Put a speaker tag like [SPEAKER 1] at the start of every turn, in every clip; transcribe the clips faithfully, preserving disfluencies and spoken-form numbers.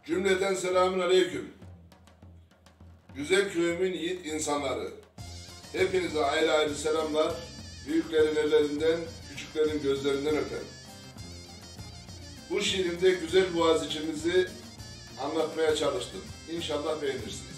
[SPEAKER 1] Cümleten selamun aleyküm. Güzel köyümün yiğit insanları. Hepinize ayrı ayrı selamlar. Büyüklerin ellerinden, küçüklerin gözlerinden öperim. Bu şiirimde güzel Boğaziçi'mizi anlatmaya çalıştım. İnşallah beğenirsiniz.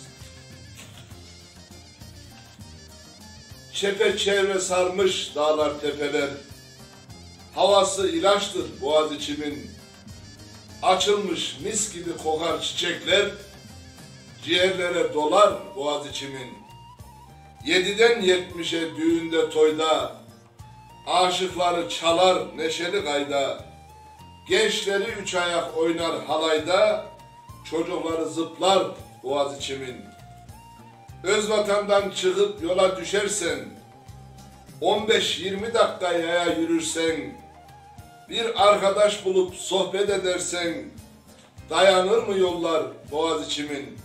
[SPEAKER 1] Çepeçevre sarmış dağlar tepeler. Havası ilaçtır Boğaziçi'min. Açılmış mis gibi kokar çiçekler. Ciğerlere dolar Boğaziçi'min. Yediden yetmişe düğünde toyda. Aşıkları çalar neşeli gayda. Gençleri üç ayak oynar halayda. Çocukları zıplar Boğaziçi'min. Öz vatandan çıkıp yola düşersen, on beş yirmi dakika yaya yürürsen, bir arkadaş bulup sohbet edersen, dayanır mı yollar Boğaziçi'min?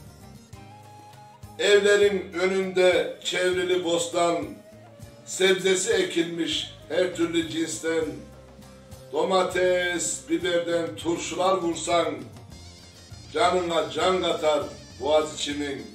[SPEAKER 1] Evlerin önünde çevrili bostan, sebzesi ekilmiş her türlü cinsten, domates, biberden turşular vursan, canına can katar Boğaziçi'min.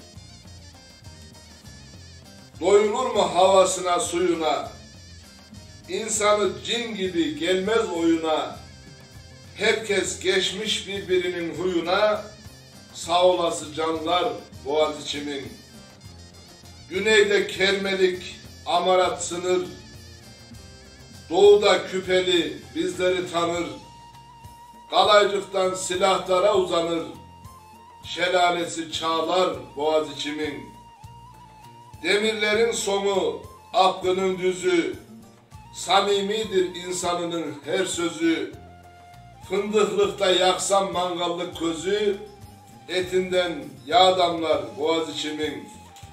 [SPEAKER 1] Doyulur mu havasına suyuna, insanı cin gibi gelmez oyuna, herkes geçmiş birbirinin huyuna, sağ olası canlar Boğaziçi'min. Güneyde Kermelik, Amarat sınır, doğuda Küpeli bizleri tanır, Kalaycık'tan Silahdara uzanır, şelalesi çağlar Boğaziçi'min. Demirlerin sonu, aklının düzü, samimidir insanının her sözü. Fındıklıkta yaksam mangallık közü, etinden yağ damlar Boğaziçi'min.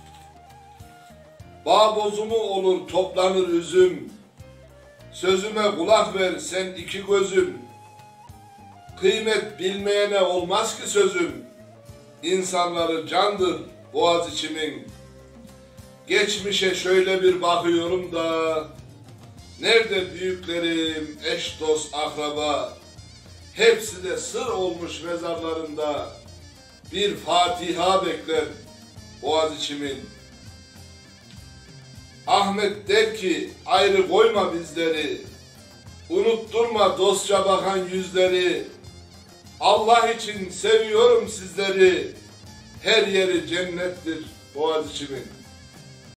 [SPEAKER 1] Bağ bozumu olur toplanır üzüm, sözüme kulak ver sen iki gözüm. Kıymet bilmeyene olmaz ki sözüm, insanları candır Boğaziçi'min. Geçmişe şöyle bir bakıyorum da, nerede büyüklerim, eş dost akraba, hepsi de sır olmuş mezarlarında, bir Fatiha bekler Boğaziçi'min. Ahmet der ki ayrı koyma bizleri, unutturma dostça bakan yüzleri, Allah için seviyorum sizleri, her yeri cennettir Boğaziçi'min.